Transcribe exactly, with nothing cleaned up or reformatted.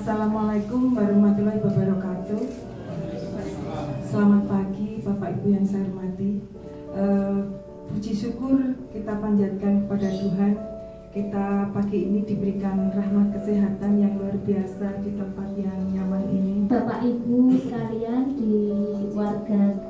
Assalamualaikum warahmatullahi wabarakatuh. Selamat pagi Bapak Ibu yang saya hormati. uh, Puji syukur kita panjatkan kepada Tuhan. Kita pagi ini diberikan rahmat kesehatan yang luar biasa di tempat yang nyaman ini. Bapak Ibu sekalian di warga